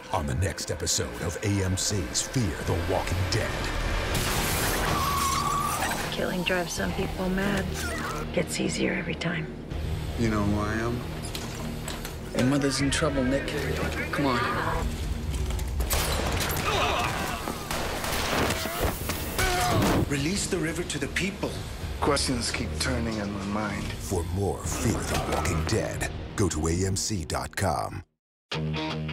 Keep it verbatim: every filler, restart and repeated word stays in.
on the next episode of A M C's Fear the Walking Dead. Killing drives some people mad. Gets easier every time. You know who I am? Your mother's in trouble, Nick. Come on. Release the river to the people. Questions keep turning in my mind. For more Fear the Walking Dead, go to A M C dot com.